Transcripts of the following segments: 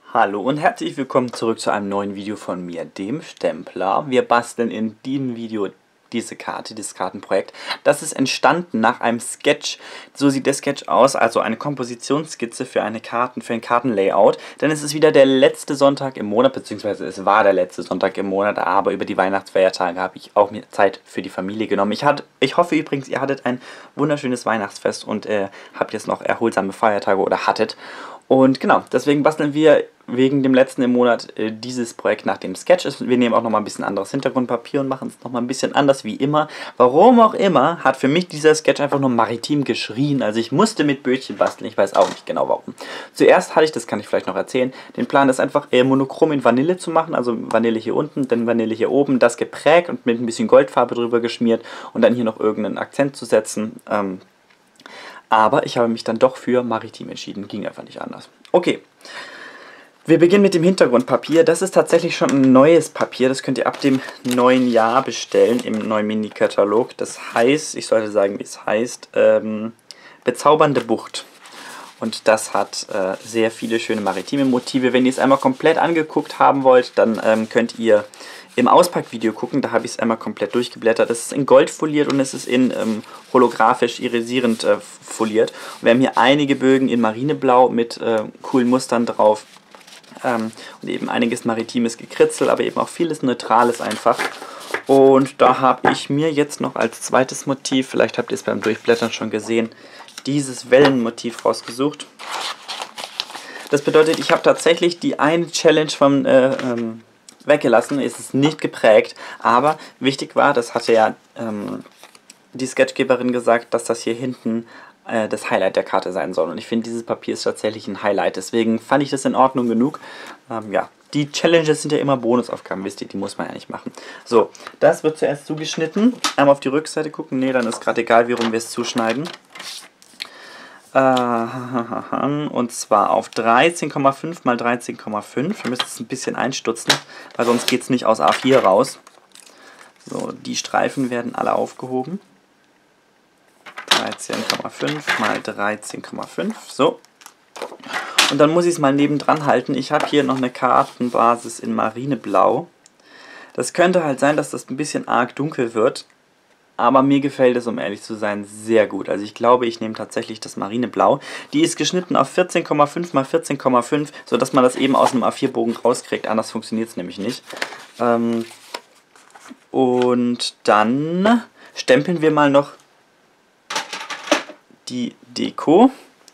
Hallo und herzlich willkommen zurück zu einem neuen Video von mir, dem Stempler. Wir basteln in diesem Video diese Karte, dieses Kartenprojekt. Das ist entstanden nach einem Sketch. So sieht der Sketch aus, also eine Kompositionsskizze für ein Kartenlayout. Denn es ist wieder der letzte Sonntag im Monat, beziehungsweise es war der letzte Sonntag im Monat, aber über die Weihnachtsfeiertage habe ich auch mir Zeit für die Familie genommen. Ich hoffe übrigens, ihr hattet ein wunderschönes Weihnachtsfest und habt jetzt noch erholsame Feiertage oder hattet. Und genau, deswegen basteln wir wegen dem letzten im Monat dieses Projekt nach dem Sketch. Wir nehmen auch nochmal ein bisschen anderes Hintergrundpapier und machen es nochmal ein bisschen anders wie immer. Warum auch immer, hat für mich dieser Sketch einfach nur maritim geschrien. Also ich musste mit Bötchen basteln, ich weiß auch nicht genau warum. Zuerst hatte ich, das kann ich vielleicht noch erzählen, den Plan, das einfach monochrom in Vanille zu machen. Also Vanille hier unten, dann Vanille hier oben, das geprägt und mit ein bisschen Goldfarbe drüber geschmiert und dann hier noch irgendeinen Akzent zu setzen. Aber ich habe mich dann doch für maritim entschieden, ging einfach nicht anders. Okay, wir beginnen mit dem Hintergrundpapier. Das ist tatsächlich schon ein neues Papier, das könnt ihr ab dem neuen Jahr bestellen, im neuen Mini-Katalog. Das heißt, ich sollte sagen, wie es heißt, Bezaubernde Bucht. Und das hat sehr viele schöne maritime Motive. Wenn ihr es einmal komplett angeguckt haben wollt, dann könnt ihr im Auspackvideo gucken, da habe ich es einmal komplett durchgeblättert. Es ist in Gold foliert und es ist in holographisch irisierend foliert. Und wir haben hier einige Bögen in Marineblau mit coolen Mustern drauf. Und eben einiges maritimes Gekritzel, aber eben auch vieles Neutrales einfach. Und da habe ich mir jetzt noch als zweites Motiv, vielleicht habt ihr es beim Durchblättern schon gesehen, dieses Wellenmotiv rausgesucht. Das bedeutet, ich habe tatsächlich die eine Challenge vom weggelassen, ist es nicht geprägt, aber wichtig war, das hatte ja die Sketchgeberin gesagt, dass das hier hinten das Highlight der Karte sein soll. Und ich finde, dieses Papier ist tatsächlich ein Highlight, deswegen fand ich das in Ordnung genug. Ja, die Challenges sind ja immer Bonusaufgaben, wisst ihr, die muss man ja nicht machen. So, das wird zuerst zugeschnitten. Einmal auf die Rückseite gucken, nee, dann ist gerade egal, wie rum wir es zuschneiden. Und zwar auf 13,5 mal 13,5. Ihr müsst es ein bisschen einstutzen, weil sonst geht es nicht aus A4 raus. So, die Streifen werden alle aufgehoben. 13,5 mal 13,5. So. Und dann muss ich es mal nebendran halten. Ich habe hier noch eine Kartenbasis in Marineblau. Das könnte halt sein, dass das ein bisschen arg dunkel wird. Aber mir gefällt es, um ehrlich zu sein, sehr gut. Also ich glaube, ich nehme tatsächlich das Marineblau. Die ist geschnitten auf 14,5 mal 14,5, sodass man das eben aus einem A4-Bogen rauskriegt. Anders funktioniert es nämlich nicht. Und dann stempeln wir mal noch die Deko.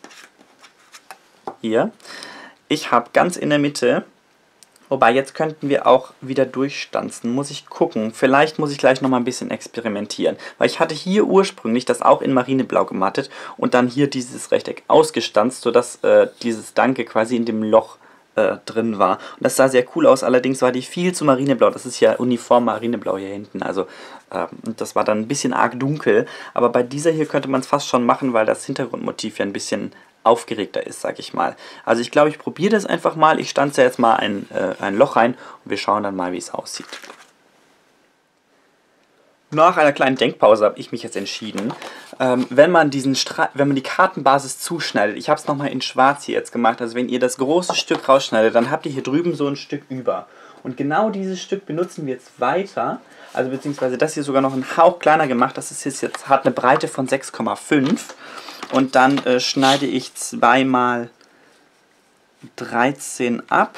Hier. Ich habe ganz in der Mitte... Wobei, jetzt könnten wir auch wieder durchstanzen. Muss ich gucken. Vielleicht muss ich gleich nochmal ein bisschen experimentieren. Weil ich hatte hier ursprünglich das auch in Marineblau gemattet und dann hier dieses Rechteck ausgestanzt, sodass dieses Danke quasi in dem Loch drin war. Und das sah sehr cool aus. Allerdings war die viel zu Marineblau. Das ist ja uniform Marineblau hier hinten. Also das war dann ein bisschen arg dunkel. Aber bei dieser hier könnte man es fast schon machen, weil das Hintergrundmotiv ja ein bisschen aufgeregter ist, sag ich mal. Also ich glaube, ich probiere das einfach mal. Ich stanze jetzt mal ein Loch rein und wir schauen dann mal, wie es aussieht. Nach einer kleinen Denkpause habe ich mich jetzt entschieden, wenn man die Kartenbasis zuschneidet, ich habe es nochmal in schwarz hier jetzt gemacht, also wenn ihr das große Stück rausschneidet, dann habt ihr hier drüben so ein Stück über. Und genau dieses Stück benutzen wir jetzt weiter, also beziehungsweise das hier sogar noch einen Hauch kleiner gemacht, das ist jetzt hat eine Breite von 6,5. Und dann schneide ich 2 mal 13 ab.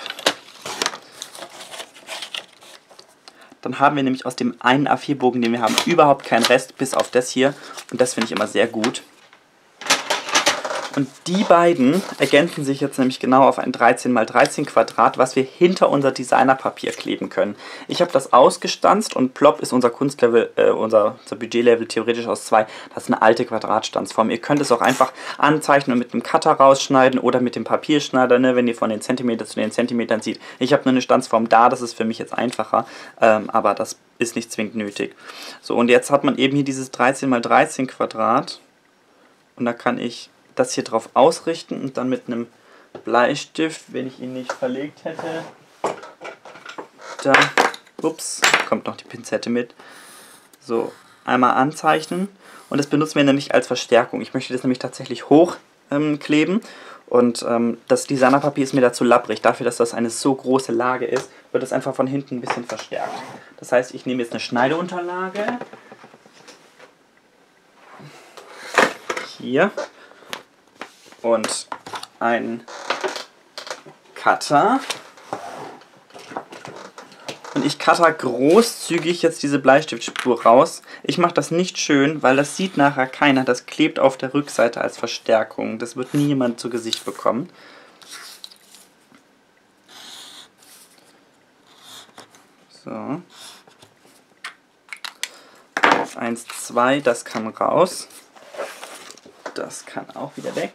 Dann haben wir nämlich aus dem einen A4-Bogen, den wir haben, überhaupt keinen Rest, bis auf das hier. Und das finde ich immer sehr gut. Und die beiden ergänzen sich jetzt nämlich genau auf ein 13 x 13 Quadrat, was wir hinter unser Designerpapier kleben können. Ich habe das ausgestanzt und plopp ist unser Kunstlevel, unser Budgetlevel theoretisch aus 2. Das ist eine alte Quadratstanzform. Ihr könnt es auch einfach anzeichnen und mit einem Cutter rausschneiden oder mit dem Papierschneider, ne, wenn ihr von den Zentimeter zu den Zentimetern zieht. Ich habe nur eine Stanzform da, das ist für mich jetzt einfacher, aber das ist nicht zwingend nötig. So, und jetzt hat man eben hier dieses 13 x 13 Quadrat und da kann ich das hier drauf ausrichten und dann mit einem Bleistift, wenn ich ihn nicht verlegt hätte, da, ups, kommt noch die Pinzette mit, so, einmal anzeichnen und das benutzen wir nämlich als Verstärkung. Ich möchte das nämlich tatsächlich hochkleben Und das Designerpapier ist mir dazu labbrig. Dafür, dass das eine so große Lage ist, wird es einfach von hinten ein bisschen verstärkt. Das heißt, ich nehme jetzt eine Schneideunterlage. Hier. Und einen Cutter. Und ich cutter großzügig jetzt diese Bleistiftspur raus. Ich mache das nicht schön, weil das sieht nachher keiner. Das klebt auf der Rückseite als Verstärkung. Das wird nie jemand zu Gesicht bekommen. So. 1, 2, das kann raus. Das kann auch wieder weg.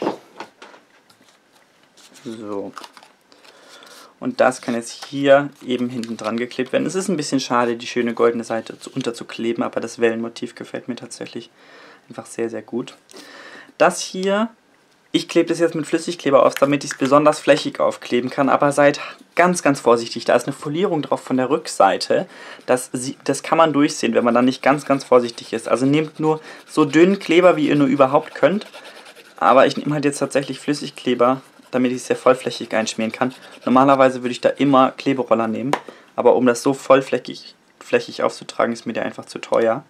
So. Und das kann jetzt hier eben hinten dran geklebt werden. Es ist ein bisschen schade, die schöne goldene Seite unterzukleben, aber das Wellenmotiv gefällt mir tatsächlich einfach sehr, sehr gut. Das hier, ich klebe das jetzt mit Flüssigkleber auf, damit ich es besonders flächig aufkleben kann, aber seid ganz, ganz vorsichtig. Da ist eine Folierung drauf von der Rückseite. Das kann man durchsehen, wenn man dann nicht ganz, ganz vorsichtig ist. Also nehmt nur so dünnen Kleber, wie ihr nur überhaupt könnt. Aber ich nehme halt jetzt tatsächlich Flüssigkleber, damit ich es sehr vollflächig einschmieren kann. Normalerweise würde ich da immer Kleberoller nehmen, aber um das so vollflächig aufzutragen, ist mir der einfach zu teuer.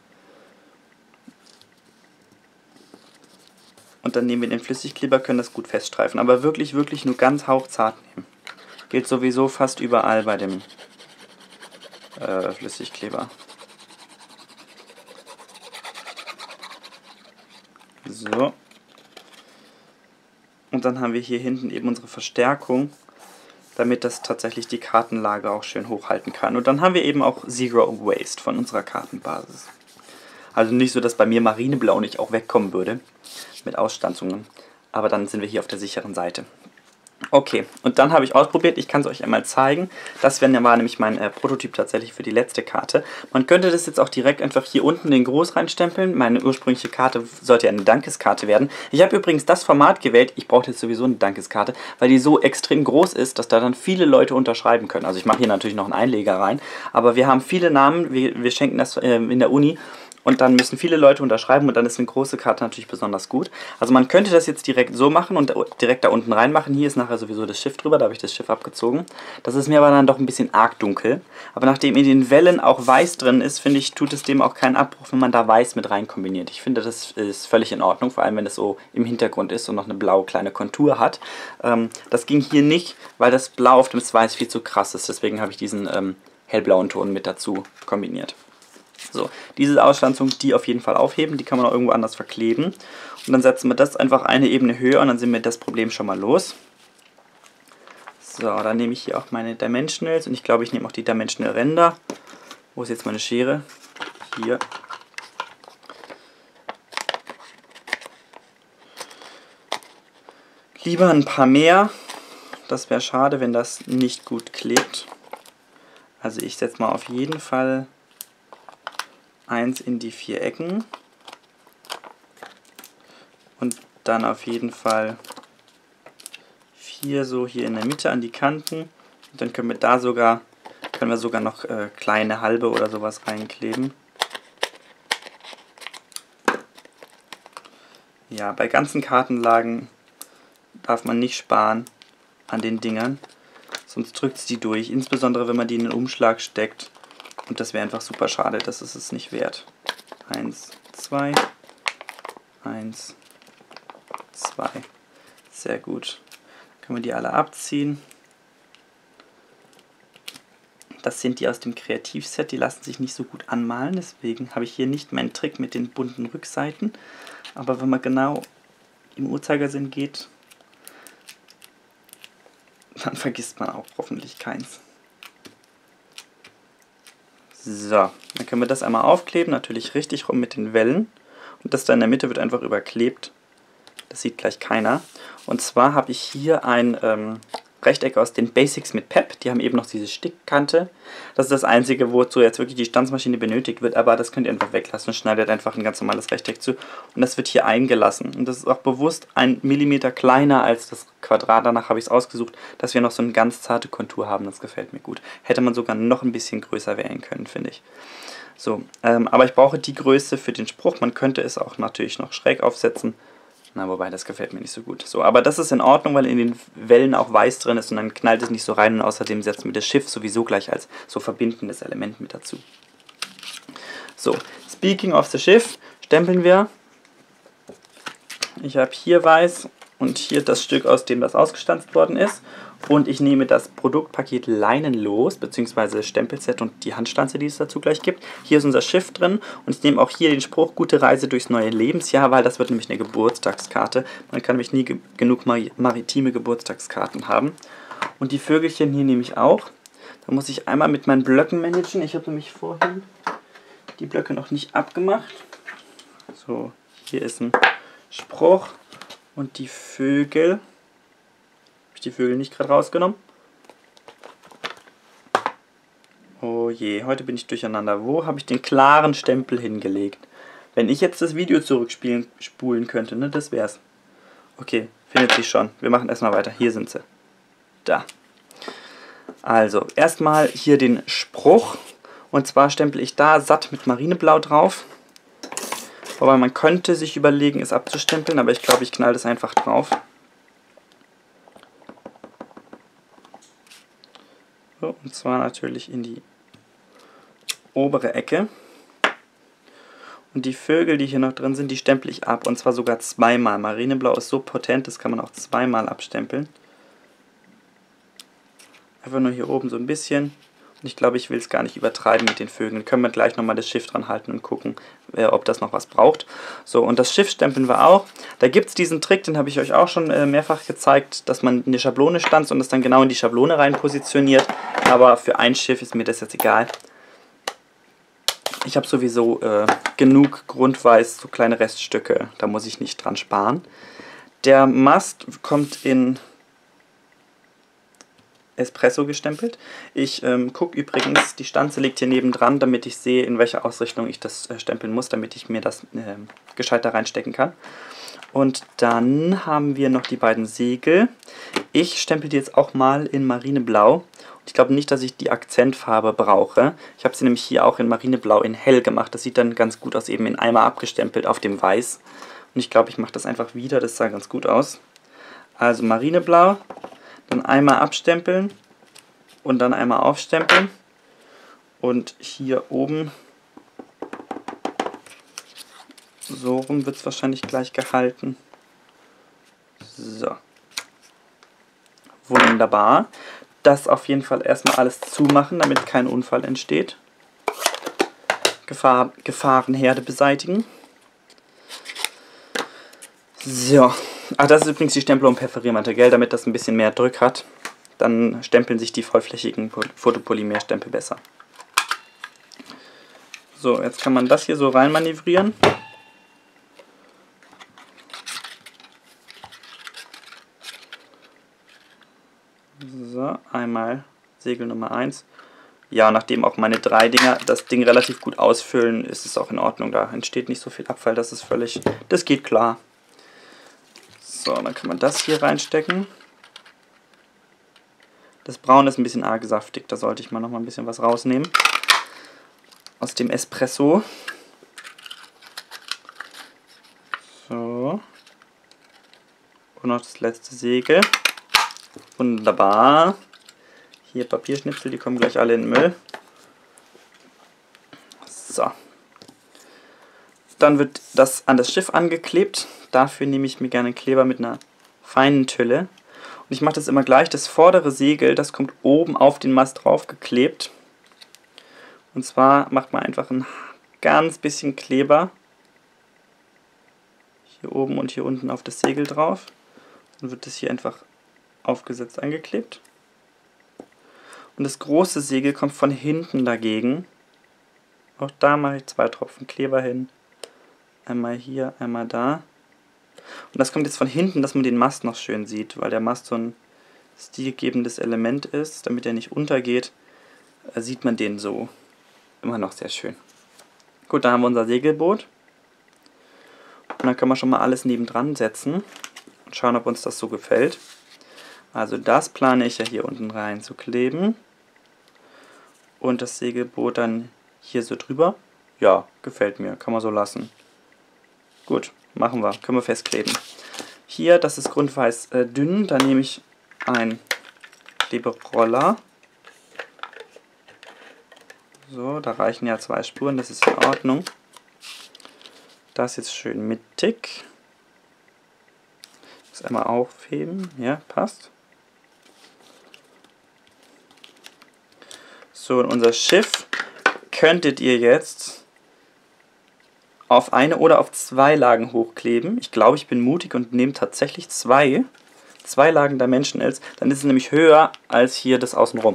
Und dann nehmen wir den Flüssigkleber, können das gut feststreifen, aber wirklich, wirklich nur ganz hauchzart nehmen. Gilt sowieso fast überall bei dem Flüssigkleber. So. Und dann haben wir hier hinten eben unsere Verstärkung, damit das tatsächlich die Kartenlage auch schön hochhalten kann. Und dann haben wir eben auch Zero Waste von unserer Kartenbasis. Also nicht so, dass bei mir Marineblau nicht auch wegkommen würde mit Ausstanzungen. Aber dann sind wir hier auf der sicheren Seite. Okay, und dann habe ich ausprobiert, ich kann es euch einmal zeigen. Das war nämlich mein Prototyp tatsächlich für die letzte Karte. Man könnte das jetzt auch direkt einfach hier unten den Groß reinstempeln. Meine ursprüngliche Karte sollte ja eine Dankeskarte werden. Ich habe übrigens das Format gewählt, ich brauche jetzt sowieso eine Dankeskarte, weil die so extrem groß ist, dass da dann viele Leute unterschreiben können. Also ich mache hier natürlich noch einen Einleger rein, aber wir haben viele Namen, wir schenken das in der Uni. Und dann müssen viele Leute unterschreiben und dann ist eine große Karte natürlich besonders gut. Also man könnte das jetzt direkt so machen und direkt da unten reinmachen. Hier ist nachher sowieso das Schiff drüber, da habe ich das Schiff abgezogen. Das ist mir aber dann doch ein bisschen arg dunkel. Aber nachdem in den Wellen auch weiß drin ist, finde ich, tut es dem auch keinen Abbruch, wenn man da weiß mit rein kombiniert. Ich finde, das ist völlig in Ordnung, vor allem wenn es so im Hintergrund ist und noch eine blaue kleine Kontur hat. Das ging hier nicht, weil das Blau auf dem Weiß viel zu krass ist. Deswegen habe ich diesen hellblauen Ton mit dazu kombiniert. So, diese Ausstanzung, die auf jeden Fall aufheben, die kann man auch irgendwo anders verkleben. Und dann setzen wir das einfach eine Ebene höher und dann sind wir das Problem schon mal los. So, dann nehme ich hier auch meine Dimensionals und ich glaube, ich nehme auch die Dimensional Ränder. Wo ist jetzt meine Schere? Hier. Lieber ein paar mehr. Das wäre schade, wenn das nicht gut klebt. Also ich setze mal auf jeden Fall 1 in die 4 Ecken und dann auf jeden Fall 4 so hier in der Mitte an die Kanten. Und dann können wir sogar noch kleine halbe oder sowas reinkleben. Ja, bei ganzen Kartenlagen darf man nicht sparen an den Dingern, sonst drückt es die durch, insbesondere wenn man die in den Umschlag steckt. Und das wäre einfach super schade, das ist es nicht wert. 1, 2, 1, 2. Sehr gut. Können wir die alle abziehen. Das sind die aus dem Kreativset, die lassen sich nicht so gut anmalen, deswegen habe ich hier nicht meinen Trick mit den bunten Rückseiten. Aber wenn man genau im Uhrzeigersinn geht, dann vergisst man auch hoffentlich keins. So, dann können wir das einmal aufkleben, natürlich richtig rum mit den Wellen. Und das da in der Mitte wird einfach überklebt. Das sieht gleich keiner. Und zwar habe ich hier ein Rechteck aus den Basics mit Pep. Die haben eben noch diese Stickkante. Das ist das einzige, wozu jetzt wirklich die Stanzmaschine benötigt wird. Aber das könnt ihr einfach weglassen und schneidet einfach ein ganz normales Rechteck zu. Und das wird hier eingelassen. Und das ist auch bewusst 1 Millimeter kleiner als das Quadrat. Danach habe ich es ausgesucht, dass wir noch so eine ganz zarte Kontur haben. Das gefällt mir gut. Hätte man sogar noch ein bisschen größer wählen können, finde ich. So, aber ich brauche die Größe für den Spruch. Man könnte es auch natürlich noch schräg aufsetzen. Na, wobei, das gefällt mir nicht so gut. So, aber das ist in Ordnung, weil in den Wellen auch weiß drin ist und dann knallt es nicht so rein und außerdem setzen wir das Schiff sowieso gleich als so verbindendes Element mit dazu. So, speaking of the Schiff, stempeln wir. Ich habe hier weiß und hier das Stück, aus dem das ausgestanzt worden ist. Und ich nehme das Produktpaket leinenlos, beziehungsweise Stempelset und die Handstanze, die es dazu gleich gibt. Hier ist unser Schiff drin und ich nehme auch hier den Spruch Gute Reise durchs neue Lebensjahr, weil das wird nämlich eine Geburtstagskarte. Man kann nämlich nie genug maritime Geburtstagskarten haben. Und die Vögelchen hier nehme ich auch. Da muss ich einmal mit meinen Blöcken managen. Ich habe nämlich vorhin die Blöcke noch nicht abgemacht. So, hier ist ein Spruch und die Vögel. Die Vögel nicht gerade rausgenommen. Oh je, heute bin ich durcheinander. Wo habe ich den klaren Stempel hingelegt? Wenn ich jetzt das Video zurückspulen könnte, ne, das wär's. Okay, findet sich schon. Wir machen erstmal weiter. Hier sind sie. Da. Also, erstmal hier den Spruch. Und zwar stempel ich da satt mit Marineblau drauf. Wobei man könnte sich überlegen, es abzustempeln, aber ich glaube, ich knall das einfach drauf. So, und zwar natürlich in die obere Ecke. Und die Vögel, die hier noch drin sind, die stempel ich ab. Und zwar sogar zweimal. Marineblau ist so potent, das kann man auch zweimal abstempeln. Einfach nur hier oben so ein bisschen. Und ich glaube, ich will es gar nicht übertreiben mit den Vögeln. Können wir gleich nochmal das Schiff dran halten und gucken, ob das noch was braucht. So, und das Schiff stempeln wir auch. Da gibt es diesen Trick, den habe ich euch auch schon mehrfach gezeigt, dass man eine Schablone stanzt und das dann genau in die Schablone rein positioniert. Aber für ein Schiff ist mir das jetzt egal. Ich habe sowieso genug Grundweiß, so kleine Reststücke, da muss ich nicht dran sparen. Der Mast kommt in Espresso gestempelt. Ich gucke übrigens, die Stanze liegt hier nebendran, damit ich sehe, in welcher Ausrichtung ich das stempeln muss, damit ich mir das gescheit da reinstecken kann. Und dann haben wir noch die beiden Segel. Ich stempel die jetzt auch mal in Marineblau. Ich glaube nicht, dass ich die Akzentfarbe brauche. Ich habe sie nämlich hier auch in Marineblau in hell gemacht. Das sieht dann ganz gut aus, eben in einmal abgestempelt auf dem Weiß. Und ich glaube, ich mache das einfach wieder, das sah ganz gut aus. Also Marineblau, dann einmal abstempeln und dann einmal aufstempeln. Und hier oben, so rum wird es wahrscheinlich gleich gehalten. So. Wunderbar. Das auf jeden Fall erstmal alles zumachen, damit kein Unfall entsteht. Gefahrenherde beseitigen. So. Ach, das ist übrigens die Stempel- und Perforiermaterial, damit das ein bisschen mehr Druck hat. Dann stempeln sich die vollflächigen Photopolymerstempel besser. So, jetzt kann man das hier so rein manövrieren. So, einmal Segel Nummer 1. Ja, nachdem auch meine 3 Dinger das Ding relativ gut ausfüllen, ist es auch in Ordnung. Da entsteht nicht so viel Abfall, das ist völlig, das geht klar. So, dann kann man das hier reinstecken. Das Braun ist ein bisschen arg saftig, da sollte ich mal noch mal ein bisschen was rausnehmen. Aus dem Espresso. So. Und noch das letzte Segel. Wunderbar. Hier Papierschnipsel, die kommen gleich alle in den Müll. So. Dann wird das an das Schiff angeklebt. Dafür nehme ich mir gerne einen Kleber mit einer feinen Tülle. Und ich mache das immer gleich. Das vordere Segel, das kommt oben auf den Mast drauf geklebt. Und zwar macht man einfach ein ganz bisschen Kleber hier oben und hier unten auf das Segel drauf. Dann wird das hier einfach aufgesetzt angeklebt. Und das große Segel kommt von hinten dagegen. Auch da mache ich 2 Tropfen Kleber hin. Einmal hier, einmal da. Und das kommt jetzt von hinten, dass man den Mast noch schön sieht, weil der Mast so ein stilgebendes Element ist. Damit er nicht untergeht, sieht man den so immer noch sehr schön. Gut, dann haben wir unser Segelboot. Und dann können wir schon mal alles nebendran setzen und schauen, ob uns das so gefällt. Also das plane ich ja hier unten rein zu kleben. Und das Segelboot dann hier so drüber. Ja, gefällt mir, kann man so lassen. Gut, machen wir, können wir festkleben. Hier, das ist grundweiß dünn, da nehme ich einen Klebroller. So, da reichen ja 2 Spuren, das ist in Ordnung. Das jetzt schön mittig. Das einmal aufheben, ja, passt. So, und unser Schiff könntet ihr jetzt auf eine oder auf 2 Lagen hochkleben. Ich glaube, ich bin mutig und nehme tatsächlich 2 Lagen Dimensionals. Dann ist es nämlich höher als hier das Außenrum.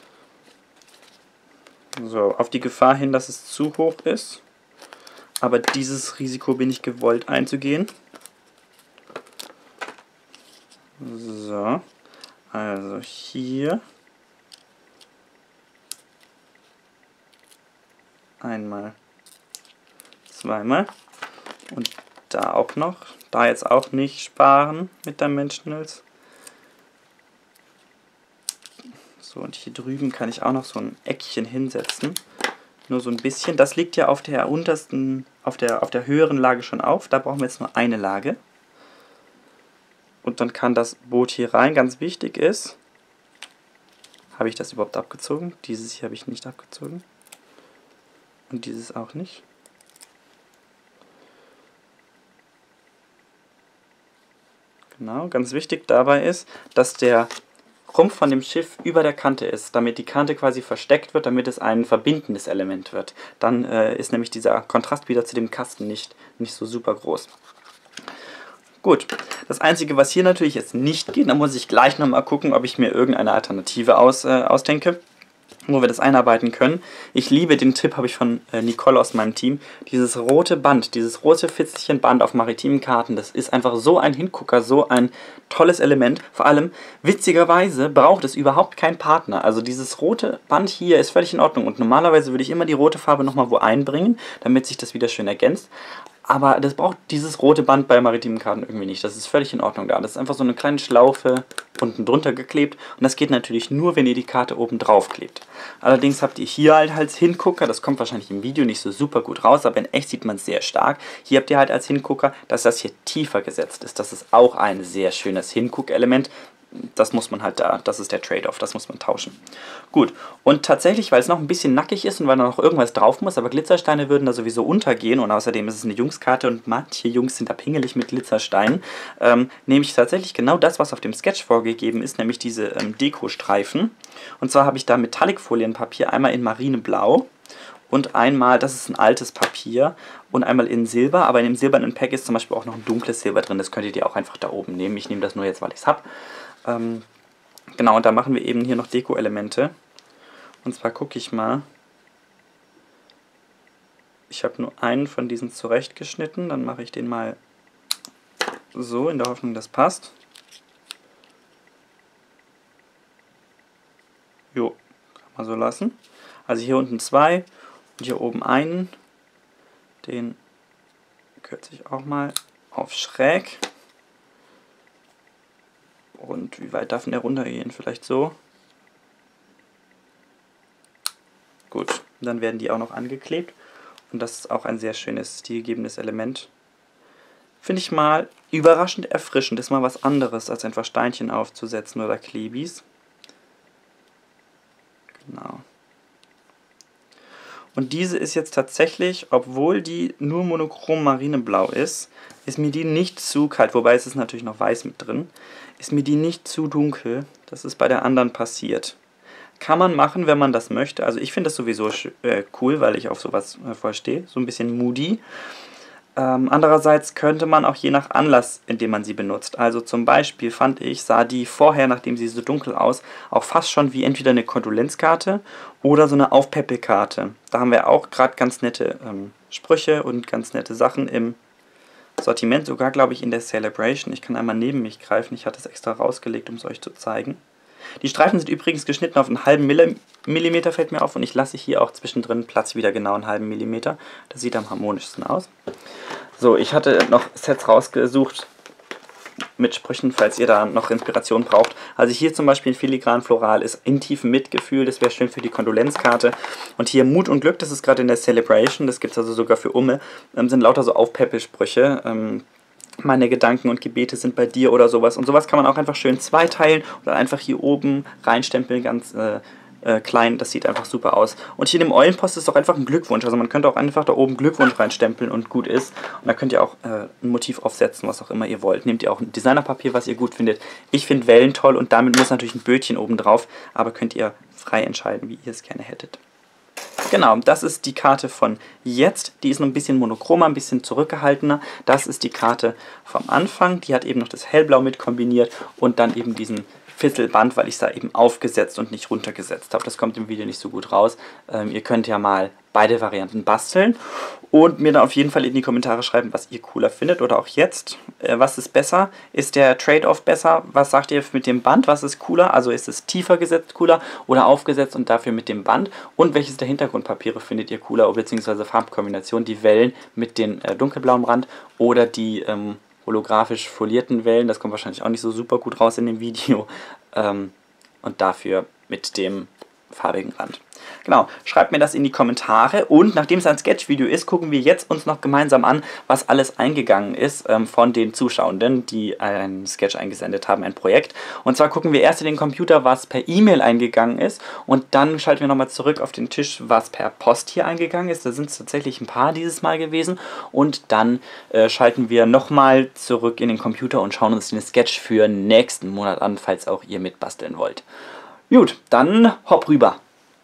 So, auf die Gefahr hin, dass es zu hoch ist. Aber dieses Risiko bin ich gewollt einzugehen. So, also hier einmal, zweimal und da auch noch. Da jetzt auch nicht sparen mit Dimensionals. So, und hier drüben kann ich auch noch so ein Eckchen hinsetzen. Nur so ein bisschen. Das liegt ja auf der untersten, auf der höheren Lage schon auf. Da brauchen wir jetzt nur eine Lage. Und dann kann das Boot hier rein. Ganz wichtig ist, habe ich das überhaupt abgezogen? Dieses hier habe ich nicht abgezogen. Und dieses auch nicht. Genau, ganz wichtig dabei ist, dass der Rumpf von dem Schiff über der Kante ist, damit die Kante quasi versteckt wird, damit es ein verbindendes Element wird. Dann ist nämlich dieser Kontrast wieder zu dem Kasten nicht so super groß. Gut, das Einzige, was hier natürlich jetzt nicht geht, da muss ich gleich nochmal gucken, ob ich mir irgendeine Alternative ausdenke, wo wir das einarbeiten können. Ich liebe den Tipp, habe ich von Nicole aus meinem Team. Dieses rote Band, dieses rote Fitzelchen Band auf maritimen Karten, das ist einfach so ein Hingucker, so ein tolles Element. Vor allem, witzigerweise braucht es überhaupt keinen Partner. Also dieses rote Band hier ist völlig in Ordnung. Und normalerweise würde ich immer die rote Farbe nochmal wo einbringen, damit sich das wieder schön ergänzt. Aber das braucht dieses rote Band bei maritimen Karten irgendwie nicht. Das ist völlig in Ordnung da. Das ist einfach so eine kleine Schlaufe unten drunter geklebt. Und das geht natürlich nur, wenn ihr die Karte oben drauf klebt. Allerdings habt ihr hier halt als Hingucker, das kommt wahrscheinlich im Video nicht so super gut raus, aber in echt sieht man es sehr stark. Hier habt ihr halt als Hingucker, dass das hier tiefer gesetzt ist. Das ist auch ein sehr schönes Hinguckelement. Das muss man halt da, das ist der Trade-off, das muss man tauschen. Gut, und tatsächlich, weil es noch ein bisschen nackig ist und weil da noch irgendwas drauf muss, aber Glitzersteine würden da sowieso untergehen und außerdem ist es eine Jungskarte und manche Jungs sind da pingelig mit Glitzersteinen, nehme ich tatsächlich genau das, was auf dem Sketch vorgegeben ist, nämlich diese Dekostreifen. Und zwar habe ich da Metallic-Folienpapier, einmal in Marineblau und einmal, das ist ein altes Papier, und einmal in Silber, aber in dem silbernen Pack ist zum Beispiel auch noch ein dunkles Silber drin, das könntet ihr auch einfach da oben nehmen. Ich nehme das nur jetzt, weil ich es habe. Genau, und da machen wir eben hier noch Deko-Elemente. Und zwar gucke ich mal. Ich habe nur einen von diesen zurechtgeschnitten. Dann mache ich den mal so, in der Hoffnung, das passt. Jo, kann man so lassen. Also hier unten 2 und hier oben einen. Den kürze ich auch mal auf schräg. Und wie weit darf denn der runtergehen? Vielleicht so. Gut, dann werden die auch noch angeklebt. Und das ist auch ein sehr schönes, stilgebendes Element. Finde ich mal überraschend erfrischend. Ist mal was anderes, als einfach Steinchen aufzusetzen oder Klebis. Genau. Und diese ist jetzt tatsächlich, obwohl die nur monochrom marineblau ist mir die nicht zu kalt, wobei es ist natürlich noch weiß mit drin, ist mir die nicht zu dunkel. Das ist bei der anderen passiert. Kann man machen, wenn man das möchte. Also ich finde das sowieso cool, weil ich auf sowas voll stehe. So ein bisschen moody. Andererseits könnte man auch je nach Anlass, in dem man sie benutzt. Also zum Beispiel fand ich, sah die vorher, nachdem sie so dunkel aus, auch fast schon wie entweder eine Kondolenzkarte oder so eine Aufpäppelkarte. Da haben wir auch gerade ganz nette Sprüche und ganz nette Sachen im Sortiment, sogar glaube ich in der Celebration. Ich kann einmal neben mich greifen, ich hatte es extra rausgelegt, um es euch zu zeigen. Die Streifen sind übrigens geschnitten auf einen halben Millimeter, fällt mir auf, und ich lasse hier auch zwischendrin Platz wieder genau einen halben Millimeter. Das sieht am harmonischsten aus. So, ich hatte noch Sets rausgesucht, mit Sprüchen, falls ihr da noch Inspiration braucht. Also hier zum Beispiel Filigran Floral ist in tiefem Mitgefühl, das wäre schön für die Kondolenzkarte. Und hier Mut und Glück, das ist gerade in der Celebration, das gibt es also sogar für Umme, sind lauter so Aufpäppelsprüche. Meine Gedanken und Gebete sind bei dir oder sowas. Und sowas kann man auch einfach schön zweiteilen und dann einfach hier oben reinstempeln, ganz klein. Das sieht einfach super aus. Und hier in dem Eulenpost ist auch einfach ein Glückwunsch. Also man könnte auch einfach da oben Glückwunsch reinstempeln und gut ist. Und da könnt ihr auch ein Motiv aufsetzen, was auch immer ihr wollt. Nehmt ihr auch ein Designerpapier, was ihr gut findet. Ich finde Wellen toll und damit muss natürlich ein Bötchen oben drauf. Aber könnt ihr frei entscheiden, wie ihr es gerne hättet. Genau, das ist die Karte von jetzt. Die ist noch ein bisschen monochromer, ein bisschen zurückgehaltener. Das ist die Karte vom Anfang. Die hat eben noch das Hellblau mit kombiniert und dann eben diesen Fisselband, weil ich es da eben aufgesetzt und nicht runtergesetzt habe. Das kommt im Video nicht so gut raus. Ihr könnt ja mal beide Varianten basteln und mir dann auf jeden Fall in die Kommentare schreiben, was ihr cooler findet oder auch jetzt. Was ist besser? Ist der Trade-off besser? Was sagt ihr mit dem Band? Was ist cooler? Also ist es tiefer gesetzt cooler oder aufgesetzt und dafür mit dem Band? Und welches der Hintergrundpapiere findet ihr cooler, beziehungsweise Farbkombination? Die Wellen mit den dunkelblauem Rand oder die holographisch folierten Wellen, das kommt wahrscheinlich auch nicht so super gut raus in dem Video, und dafür mit dem farbigen Rand. Genau, schreibt mir das in die Kommentare und nachdem es ein Sketch-Video ist, gucken wir jetzt uns noch gemeinsam an, was alles eingegangen ist von den Zuschauenden, die einen Sketch eingesendet haben, ein Projekt. Und zwar gucken wir erst in den Computer, was per E-Mail eingegangen ist und dann schalten wir nochmal zurück auf den Tisch, was per Post hier eingegangen ist. Da sind es tatsächlich ein paar dieses Mal gewesen und dann schalten wir nochmal zurück in den Computer und schauen uns den Sketch für nächsten Monat an, falls auch ihr mitbasteln wollt. Gut, dann hopp rüber.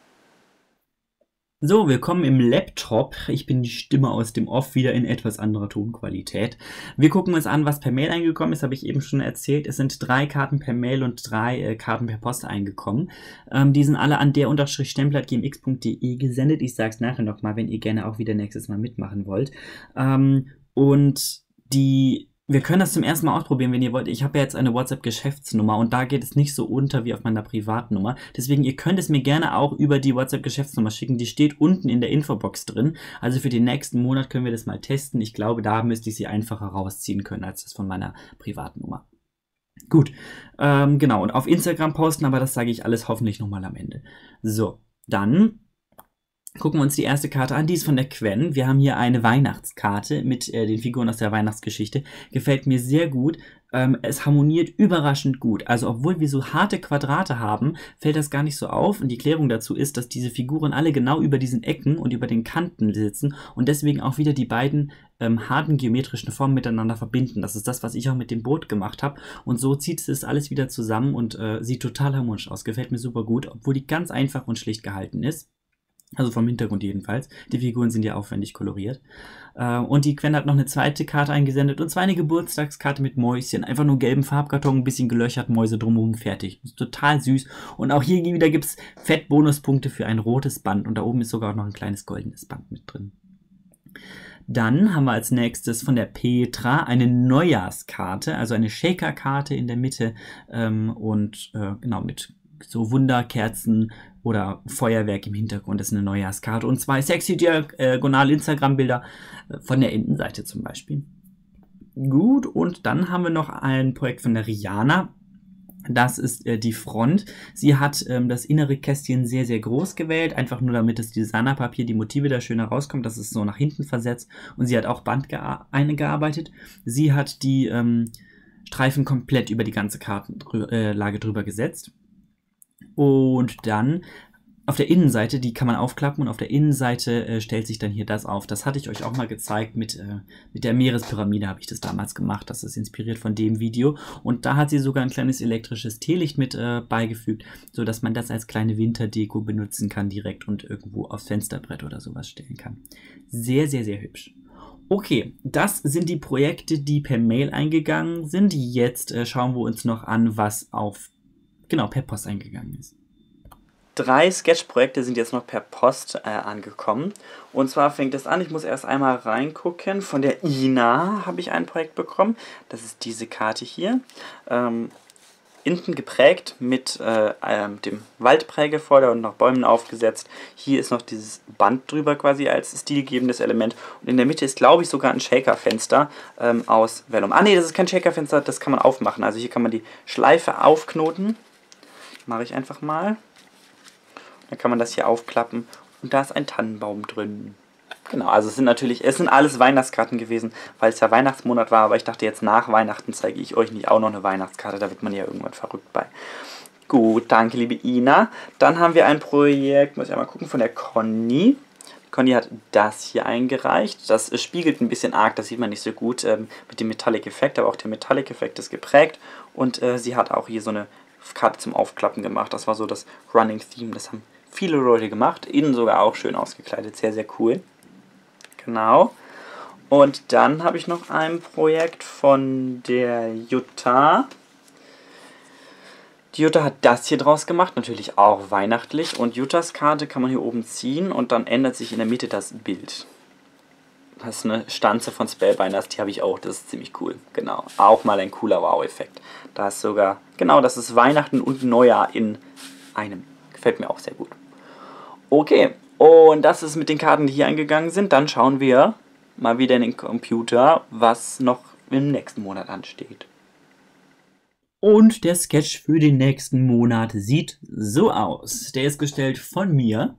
So, willkommen im Laptop. Ich bin die Stimme aus dem Off, wieder in etwas anderer Tonqualität. Wir gucken uns an, was per Mail eingekommen ist, habe ich eben schon erzählt. Es sind 3 Karten per Mail und 3 Karten per Post eingekommen. Die sind alle an der_stempel@gmx.de gesendet. Ich sage es nachher nochmal, wenn ihr gerne auch wieder nächstes Mal mitmachen wollt. Wir können das zum ersten Mal ausprobieren, wenn ihr wollt. Ich habe ja jetzt eine WhatsApp-Geschäftsnummer und da geht es nicht so unter wie auf meiner Privatnummer. Deswegen, ihr könnt es mir gerne auch über die WhatsApp-Geschäftsnummer schicken. Die steht unten in der Infobox drin. Also für den nächsten Monat können wir das mal testen. Ich glaube, da müsste ich sie einfacher rausziehen können, als das von meiner Privatnummer. Gut, genau. Und auf Instagram posten, aber das sage ich alles hoffentlich nochmal am Ende. So, dann gucken wir uns die erste Karte an, die ist von der Quen. Wir haben hier eine Weihnachtskarte mit den Figuren aus der Weihnachtsgeschichte. Gefällt mir sehr gut. Es harmoniert überraschend gut. Also obwohl wir so harte Quadrate haben, fällt das gar nicht so auf. Und die Klärung dazu ist, dass diese Figuren alle genau über diesen Ecken und über den Kanten sitzen und deswegen auch wieder die beiden harten geometrischen Formen miteinander verbinden. Das ist das, was ich auch mit dem Boot gemacht habe. Und so zieht es alles wieder zusammen und sieht total harmonisch aus. Gefällt mir super gut, obwohl die ganz einfach und schlicht gehalten ist. Also vom Hintergrund jedenfalls. Die Figuren sind ja aufwendig koloriert. Und die Quen hat noch eine zweite Karte eingesendet. Und zwar eine Geburtstagskarte mit Mäuschen. Einfach nur gelben Farbkarton, ein bisschen gelöchert, Mäuse drumherum, fertig. Ist total süß. Und auch hier wieder gibt es fett Bonuspunkte für ein rotes Band. Und da oben ist sogar auch noch ein kleines goldenes Band mit drin. Dann haben wir als nächstes von der Petra eine Neujahrskarte. Also eine Shaker-Karte in der Mitte. Genau, mit so Wunderkerzen oder Feuerwerk im Hintergrund. Das ist eine Neujahrskarte. Und 2 sexy diagonale Instagram-Bilder von der Innenseite zum Beispiel. Gut, und dann haben wir noch ein Projekt von der Rihanna. Das ist die Front. Sie hat das innere Kästchen sehr, sehr groß gewählt. Einfach nur, damit das Designerpapier, die Motive da schöner rauskommt. Das ist so nach hinten versetzt. Und sie hat auch Band eingearbeitet. Sie hat die Streifen komplett über die ganze Kartenlage drüber gesetzt. Und dann auf der Innenseite, die kann man aufklappen und auf der Innenseite stellt sich dann hier das auf. Das hatte ich euch auch mal gezeigt mit der Meerespyramide, habe ich das damals gemacht. Das ist inspiriert von dem Video. Und da hat sie sogar ein kleines elektrisches Teelicht mit beigefügt, sodass man das als kleine Winterdeko benutzen kann direkt und irgendwo aufs Fensterbrett oder sowas stellen kann. Sehr, sehr, sehr hübsch. Okay, das sind die Projekte, die per Mail eingegangen sind. Jetzt schauen wir uns noch an, was per Post eingegangen ist. 3 Sketch-Projekte sind jetzt noch per Post angekommen. Und zwar fängt es an, ich muss erst einmal reingucken. Von der Ina habe ich ein Projekt bekommen. Das ist diese Karte hier. hinten geprägt mit dem Waldprägefolder und noch Bäumen aufgesetzt. Hier ist noch dieses Band drüber quasi als stilgebendes Element. Und in der Mitte ist, glaube ich, sogar ein Shakerfenster aus Vellum. Ah ne, das ist kein Shakerfenster, das kann man aufmachen. Also hier kann man die Schleife aufknoten. Mache ich einfach mal. Dann kann man das hier aufklappen. Und da ist ein Tannenbaum drin. Genau, also es sind alles Weihnachtskarten gewesen, weil es ja Weihnachtsmonat war, aber ich dachte jetzt nach Weihnachten zeige ich euch nicht auch noch eine Weihnachtskarte, da wird man ja irgendwann verrückt bei. Gut, danke liebe Ina. Dann haben wir ein Projekt, muss ich einmal gucken, von der Conny. Conny hat das hier eingereicht. Das spiegelt ein bisschen arg, das sieht man nicht so gut mit dem Metallic-Effekt, aber auch der Metallic-Effekt ist geprägt. Und sie hat auch hier so eine Karte zum Aufklappen gemacht. Das war so das Running Theme, das haben viele Leute gemacht. Innen sogar auch schön ausgekleidet, sehr, sehr cool. Genau. Und dann habe ich noch ein Projekt von der Jutta. Die Jutta hat das hier draus gemacht, natürlich auch weihnachtlich. Und Juttas Karte kann man hier oben ziehen und dann ändert sich in der Mitte das Bild. Das ist eine Stanze von Spellbinders, die habe ich auch, das ist ziemlich cool. Genau, auch mal ein cooler Wow-Effekt. Da ist sogar, genau, das ist Weihnachten und Neujahr in einem. Gefällt mir auch sehr gut. Okay. Und das ist mit den Karten, die hier eingegangen sind. Dann schauen wir mal wieder in den Computer, was noch im nächsten Monat ansteht. Und der Sketch für den nächsten Monat sieht so aus. Der ist gestellt von mir.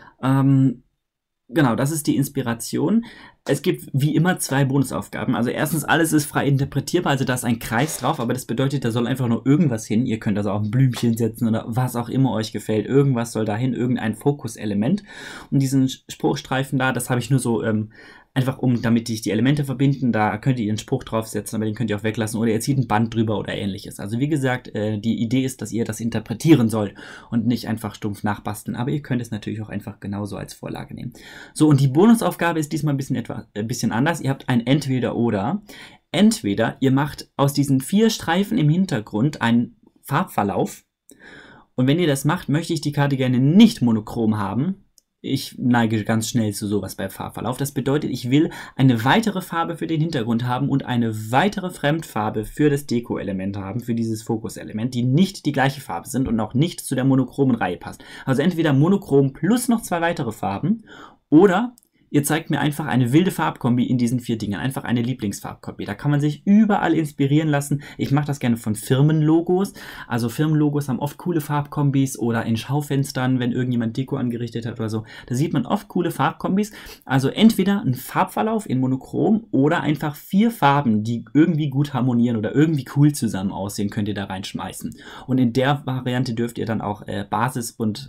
Genau, das ist die Inspiration. Es gibt wie immer 2 Bonusaufgaben. Also erstens, alles ist frei interpretierbar, also da ist ein Kreis drauf, aber das bedeutet, da soll einfach nur irgendwas hin. Ihr könnt also auch ein Blümchen setzen oder was auch immer euch gefällt. Irgendwas soll dahin, irgendein Fokuselement. Und diesen Spruchstreifen da, das habe ich nur so einfach damit ich die Elemente verbinden. Da könnt ihr einen Spruch draufsetzen, aber den könnt ihr auch weglassen oder ihr zieht ein Band drüber oder ähnliches. Also wie gesagt, die Idee ist, dass ihr das interpretieren sollt und nicht einfach stumpf nachbasteln. Aber ihr könnt es natürlich auch einfach genauso als Vorlage nehmen. So, und die Bonusaufgabe ist diesmal ein bisschen anders. Ihr habt ein Entweder-Oder. Entweder ihr macht aus diesen 4 Streifen im Hintergrund einen Farbverlauf. Und wenn ihr das macht, möchte ich die Karte gerne nicht monochrom haben. Ich neige ganz schnell zu sowas bei Farbverlauf. Das bedeutet, ich will eine weitere Farbe für den Hintergrund haben und eine weitere Fremdfarbe für das Deko-Element haben, für dieses Fokuselement, die nicht die gleiche Farbe sind und auch nicht zu der monochromen Reihe passt. Also entweder monochrom plus noch 2 weitere Farben oder ihr zeigt mir einfach eine wilde Farbkombi in diesen 4 Dingen. Einfach eine Lieblingsfarbkombi. Da kann man sich überall inspirieren lassen. Ich mache das gerne von Firmenlogos. Also Firmenlogos haben oft coole Farbkombis oder in Schaufenstern, wenn irgendjemand Deko angerichtet hat oder so. Da sieht man oft coole Farbkombis. Also entweder ein Farbverlauf in Monochrom oder einfach 4 Farben, die irgendwie gut harmonieren oder irgendwie cool zusammen aussehen, könnt ihr da reinschmeißen. Und in der Variante dürft ihr dann auch Basis und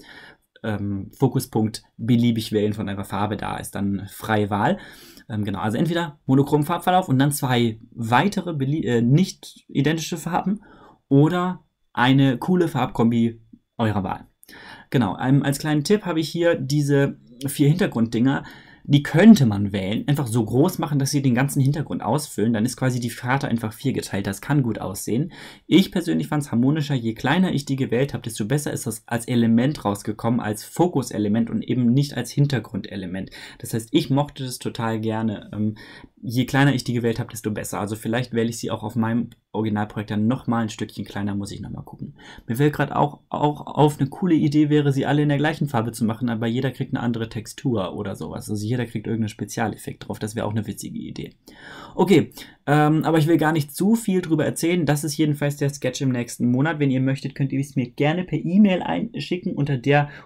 Fokuspunkt beliebig wählen von eurer Farbe, da ist dann freie Wahl. Genau, also entweder monochrom Farbverlauf und dann 2 weitere nicht identische Farben oder eine coole Farbkombi eurer Wahl. Genau, als kleinen Tipp habe ich hier diese 4 Hintergrunddinger. Die könnte man wählen, einfach so groß machen, dass sie den ganzen Hintergrund ausfüllen. Dann ist quasi die Karte einfach 4 geteilt. Das kann gut aussehen. Ich persönlich fand es harmonischer. Je kleiner ich die gewählt habe, desto besser ist das als Element rausgekommen, als Fokuselement und eben nicht als Hintergrundelement. Das heißt, ich mochte das total gerne. Je kleiner ich die gewählt habe, desto besser. Also vielleicht wähle ich sie auch auf meinem Originalprojekt dann nochmal ein Stückchen kleiner, muss ich nochmal gucken. Mir fällt gerade auch auf, eine coole Idee wäre, sie alle in der gleichen Farbe zu machen, aber jeder kriegt eine andere Textur oder sowas. Also jeder kriegt irgendeinen Spezialeffekt drauf. Das wäre auch eine witzige Idee. Okay, aber ich will gar nicht zu viel drüber erzählen. Das ist jedenfalls der Sketch im nächsten Monat. Wenn ihr möchtet, könnt ihr es mir gerne per E-Mail einschicken unter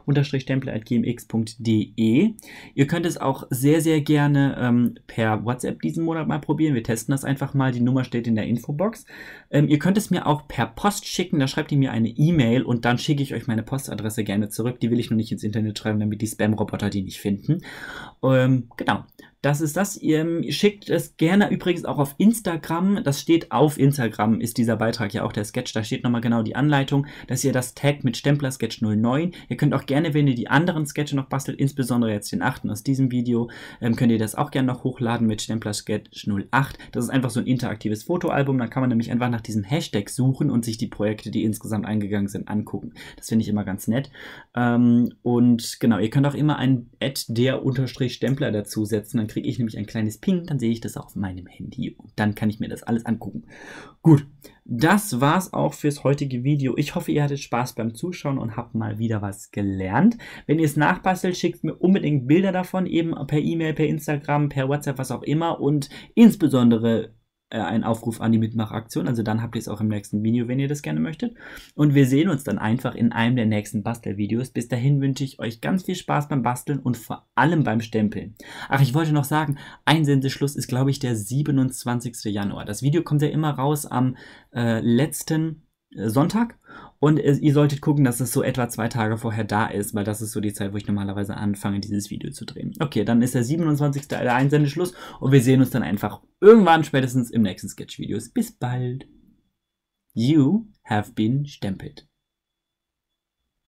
der_stempler@gmx.de. Ihr könnt es auch sehr, sehr gerne per WhatsApp diesen Monat mal probieren. Wir testen das einfach mal. Die Nummer steht in der Infobox. Ihr könnt es mir auch per Post schicken. Da schreibt ihr mir eine E-Mail und dann schicke ich euch meine Postadresse gerne zurück. Die will ich nur nicht ins Internet schreiben, damit die Spam-Roboter die nicht finden. Genau. Das ist das. Ihr schickt es gerne übrigens auch auf Instagram. Das steht auf Instagram, ist dieser Beitrag ja auch der Sketch. Da steht nochmal genau die Anleitung, dass ihr das taggt mit StemplerSketch09. Ihr könnt auch gerne, wenn ihr die anderen Sketche noch bastelt, insbesondere jetzt den 8. aus diesem Video, könnt ihr das auch gerne noch hochladen mit StemplerSketch08. Das ist einfach so ein interaktives Fotoalbum. Da kann man nämlich einfach nach diesem Hashtag suchen und sich die Projekte, die insgesamt eingegangen sind, angucken. Das finde ich immer ganz nett. Und genau, ihr könnt auch immer ein @der_Stempler dazusetzen. Dann kriege ich nämlich ein kleines Ping, dann sehe ich das auf meinem Handy und dann kann ich mir das alles angucken. Gut, das war's auch fürs heutige Video. Ich hoffe, ihr hattet Spaß beim Zuschauen und habt mal wieder was gelernt. Wenn ihr es nachbastelt, schickt mir unbedingt Bilder davon, eben per E-Mail, per Instagram, per WhatsApp, was auch immer und insbesondere ein Aufruf an die Mitmachaktion, also dann habt ihr es auch im nächsten Video, wenn ihr das gerne möchtet. Und wir sehen uns dann einfach in einem der nächsten Bastelvideos. Bis dahin wünsche ich euch ganz viel Spaß beim Basteln und vor allem beim Stempeln. Ach, ich wollte noch sagen, Einsendeschluss ist, glaube ich, der 27. Januar. Das Video kommt ja immer raus am letzten Sonntag. Und ihr solltet gucken, dass es so etwa 2 Tage vorher da ist, weil das ist so die Zeit, wo ich normalerweise anfange, dieses Video zu drehen. Okay, dann ist der 27. der Einsendeschluss und wir sehen uns dann einfach irgendwann spätestens im nächsten Sketch-Videos. Bis bald. You have been stempelt.